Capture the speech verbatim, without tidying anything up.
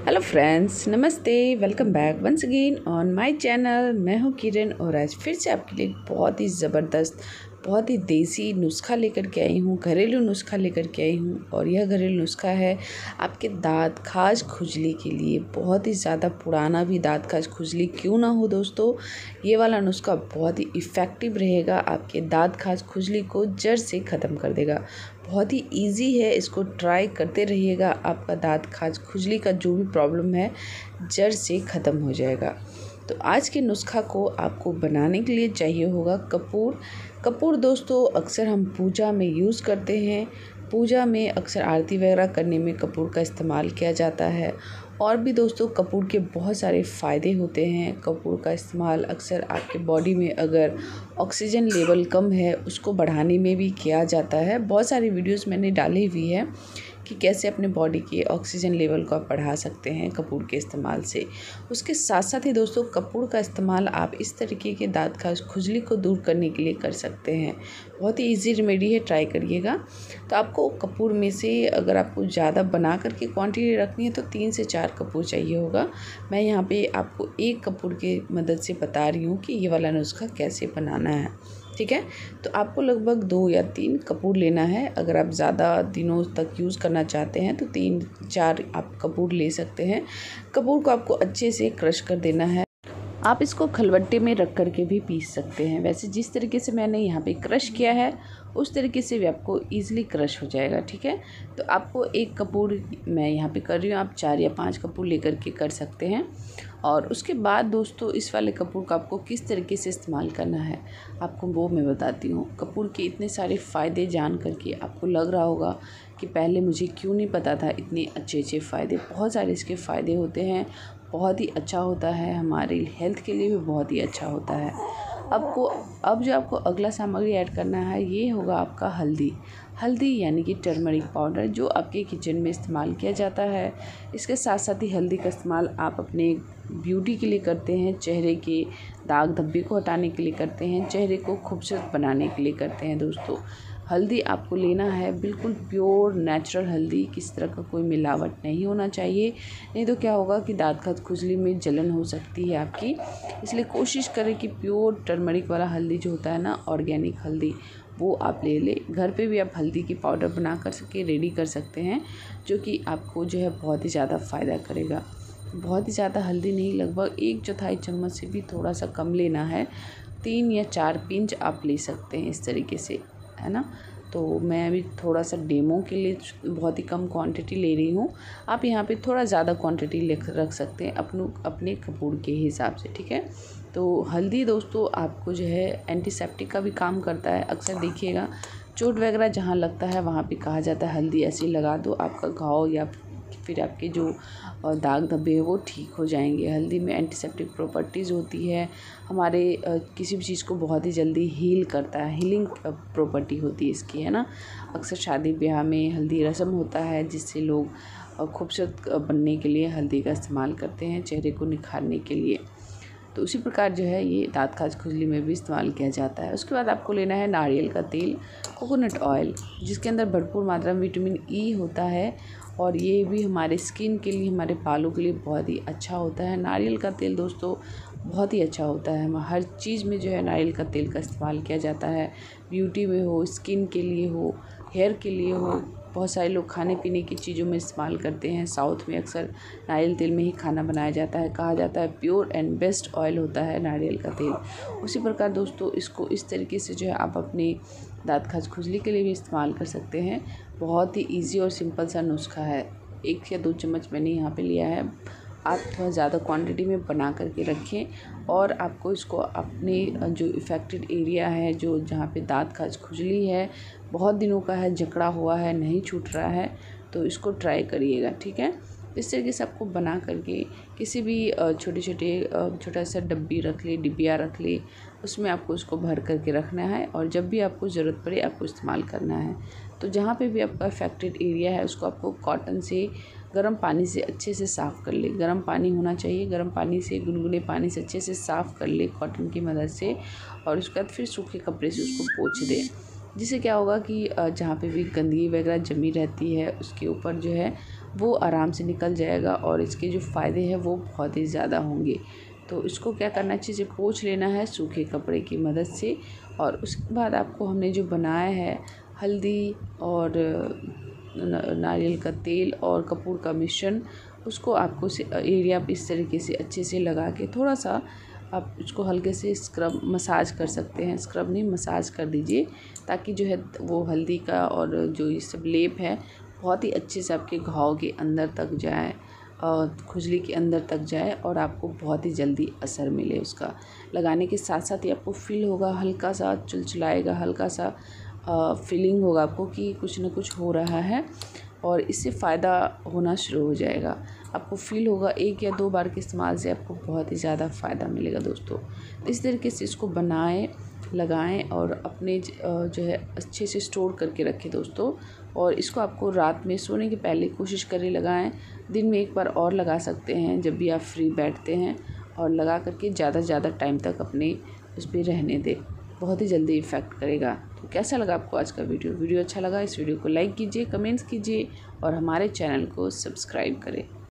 Hello friends, नमस्ते। Welcome back once again on my channel. मैं हूँ किरण और आज फिर से आपके लिए बहुत ही ज़बरदस्त, बहुत ही देसी नुस्खा लेकर के आई हूँ, घरेलू नुस्खा लेकर के आई हूँ। और यह घरेलू नुस्खा है आपके दांत खाज खुजली के लिए। बहुत ही ज़्यादा पुराना भी दांत खाज खुजली क्यों ना हो दोस्तों, ये वाला नुस्खा बहुत ही इफ़ेक्टिव रहेगा, आपके दांत खाज खुजली को जड़ से ख़त्म कर देगा। बहुत ही इजी है, इसको ट्राई करते रहिएगा, आपका दांत खाज खुजली का जो भी प्रॉब्लम है जड़ से ख़त्म हो जाएगा। तो आज के नुस्खा को आपको बनाने के लिए चाहिए होगा कपूर। कपूर दोस्तों अक्सर हम पूजा में यूज़ करते हैं। पूजा में अक्सर आरती वगैरह करने में कपूर का इस्तेमाल किया जाता है। और भी दोस्तों कपूर के बहुत सारे फ़ायदे होते हैं। कपूर का इस्तेमाल अक्सर आपके बॉडी में अगर ऑक्सीजन लेवल कम है उसको बढ़ाने में भी किया जाता है। बहुत सारी वीडियोस मैंने डाली हुई है कि कैसे अपने बॉडी के ऑक्सीजन लेवल को आप बढ़ा सकते हैं कपूर के इस्तेमाल से। उसके साथ साथ ही दोस्तों कपूर का इस्तेमाल आप इस तरीके के दांत खाज खुजली को दूर करने के लिए कर सकते हैं। बहुत ही इजी रेमेडी है, ट्राई करिएगा। तो आपको कपूर में से अगर आपको ज़्यादा बना करके क्वांटिटी रखनी है तो तीन से चार कपूर चाहिए होगा। मैं यहाँ पे आपको एक कपूर की मदद से बता रही हूँ कि ये वाला नुस्खा कैसे बनाना है, ठीक है। तो आपको लगभग दो या तीन कपूर लेना है। अगर आप ज़्यादा दिनों तक यूज़ करना चाहते हैं तो तीन चार आप कपूर ले सकते हैं। कपूर को आपको अच्छे से क्रश कर देना है। आप इसको खलबट्टे में रख कर के भी पीस सकते हैं। वैसे जिस तरीके से मैंने यहाँ पे क्रश किया है उस तरीके से भी आपको ईज़िली क्रश हो जाएगा, ठीक है। तो आपको एक कपूर मैं यहाँ पे कर रही हूँ, आप चार या पांच कपूर लेकर के कर सकते हैं। और उसके बाद दोस्तों इस वाले कपूर का आपको किस तरीके से इस्तेमाल करना है आपको वो मैं बताती हूँ। कपूर के इतने सारे फ़ायदे जान करके आपको लग रहा होगा कि पहले मुझे क्यों नहीं पता था इतने अच्छे अच्छे फ़ायदे। बहुत सारे इसके फ़ायदे होते हैं, बहुत ही अच्छा होता है, हमारी हेल्थ के लिए भी बहुत ही अच्छा होता है। आपको अब जो आपको अगला सामग्री ऐड करना है ये होगा आपका हल्दी। हल्दी यानी कि टर्मरिक पाउडर जो आपके किचन में इस्तेमाल किया जाता है। इसके साथ साथ ही हल्दी का इस्तेमाल आप अपने ब्यूटी के लिए करते हैं, चेहरे के दाग धब्बे को हटाने के लिए करते हैं, चेहरे को खूबसूरत बनाने के लिए करते हैं। दोस्तों हल्दी आपको लेना है बिल्कुल प्योर नेचुरल हल्दी, किस तरह का कोई मिलावट नहीं होना चाहिए, नहीं तो क्या होगा कि दांत खाज खुजली में जलन हो सकती है आपकी। इसलिए कोशिश करें कि प्योर टर्मरिक वाला हल्दी जो होता है ना, ऑर्गेनिक हल्दी, वो आप ले लें। घर पे भी आप हल्दी की पाउडर बना कर सके रेडी कर सकते हैं, जो कि आपको जो है बहुत ही ज़्यादा फ़ायदा करेगा। बहुत ही ज़्यादा हल्दी नहीं, लगभग एक चौथाई चम्मच से भी थोड़ा सा कम लेना है। तीन या चार पिंच आप ले सकते हैं इस तरीके से, है ना। तो मैं अभी थोड़ा सा डेमो के लिए बहुत ही कम क्वांटिटी ले रही हूँ। आप यहाँ पे थोड़ा ज़्यादा क्वांटिटी ले रख सकते हैं अपनों अपने कपूर के हिसाब से, ठीक है। तो हल्दी दोस्तों आपको जो है एंटीसेप्टिक का भी काम करता है। अक्सर देखिएगा चोट वगैरह जहाँ लगता है वहाँ पे कहा जाता है हल्दी ऐसे लगा दो, आपका घाव या फिर आपके जो दाग धब्बे हैं वो ठीक हो जाएंगे। हल्दी में एंटीसेप्टिक प्रॉपर्टीज़ होती है, हमारे किसी भी चीज़ को बहुत ही जल्दी हील करता है, हीलिंग प्रॉपर्टी होती है इसकी, है ना। अक्सर शादी ब्याह में हल्दी रस्म होता है जिससे लोग खूबसूरत बनने के लिए हल्दी का इस्तेमाल करते हैं, चेहरे को निखारने के लिए। तो उसी प्रकार जो है ये दांत खाज खुजली में भी इस्तेमाल किया जाता है। उसके बाद आपको लेना है नारियल का तेल, कोकोनट ऑयल, जिसके अंदर भरपूर मात्रा में विटामिन ई होता है और ये भी हमारे स्किन के लिए, हमारे बालों के लिए बहुत ही अच्छा होता है। नारियल का तेल दोस्तों बहुत ही अच्छा होता है, हम हर चीज़ में जो है नारियल का तेल का इस्तेमाल किया जाता है। ब्यूटी में हो, स्किन के लिए हो, हेयर के लिए हो, बहुत सारे लोग खाने पीने की चीज़ों में इस्तेमाल करते हैं। साउथ में अक्सर नारियल तेल में ही खाना बनाया जाता है। कहा जाता है प्योर एंड बेस्ट ऑयल होता है नारियल का तेल। उसी प्रकार दोस्तों इसको इस तरीके से जो है आप अपने दांत खाज खुजली के लिए भी इस्तेमाल कर सकते हैं। बहुत ही इजी और सिंपल सा नुस्खा है। एक या दो चम्मच मैंने यहाँ पे लिया है, आप थोड़ा ज़्यादा क्वांटिटी में बना करके रखें और आपको इसको अपने जो इफ़ेक्टेड एरिया है, जो जहाँ पे दांत खाज खुजली है, बहुत दिनों का है, जकड़ा हुआ है, नहीं छूट रहा है, तो इसको ट्राई करिएगा, ठीक है। इस तरीके से आपको बना करके किसी भी छोटे छोटे छोटा सा डब्बी रख ले, डिबिया रख ले, उसमें आपको उसको भर करके रखना है और जब भी आपको ज़रूरत पड़े आपको इस्तेमाल करना है। तो जहाँ पे भी आपका अफेक्टेड एरिया है उसको आपको कॉटन से गर्म पानी से अच्छे से साफ़ कर ले। गर्म पानी होना चाहिए, गर्म पानी से, गुनगुने पानी से अच्छे से साफ़ कर ले कॉटन की मदद से और उसके बाद फिर सूखे कपड़े से उसको पोंछ दे। जिससे क्या होगा कि जहाँ पे भी गंदगी वगैरह जमी रहती है उसके ऊपर जो है वो आराम से निकल जाएगा और इसके जो फ़ायदे हैं वो बहुत ही ज़्यादा होंगे। तो इसको क्या करना चाहिए, इसे पोंछ लेना है सूखे कपड़े की मदद से। और उसके बाद आपको हमने जो बनाया है हल्दी और नारियल का तेल और कपूर का मिश्रण, उसको आपको एरिया पे इस तरीके से अच्छे से लगा के थोड़ा सा आप इसको हल्के से स्क्रब मसाज कर सकते हैं। स्क्रब नहीं, मसाज कर दीजिए, ताकि जो है वो हल्दी का और जो ये सब लेप है बहुत ही अच्छे से आपके घाव के अंदर तक जाए और खुजली के अंदर तक जाए और आपको बहुत ही जल्दी असर मिले उसका। लगाने के साथ साथ ही आपको फील होगा, हल्का सा चुलचुलाएगा, हल्का सा फीलिंग होगा आपको कि कुछ ना कुछ हो रहा है और इससे फ़ायदा होना शुरू हो जाएगा। आपको फ़ील होगा एक या दो बार के इस्तेमाल से आपको बहुत ही ज़्यादा फ़ायदा मिलेगा दोस्तों। इस तरीके से इसको बनाएं, लगाएं और अपने जो है अच्छे से स्टोर करके रखें दोस्तों। और इसको आपको रात में सोने के पहले कोशिश करें लगाएं। दिन में एक बार और लगा सकते हैं जब भी आप फ्री बैठते हैं, और लगा करके ज़्यादा से ज़्यादा टाइम तक अपने उस पर रहने दें, बहुत ही जल्दी इफ़ेक्ट करेगा। तो कैसा लगा आपको आज का वीडियो? वीडियो अच्छा लगा इस वीडियो को लाइक कीजिए, कमेंट्स कीजिए और हमारे चैनल को सब्सक्राइब करें।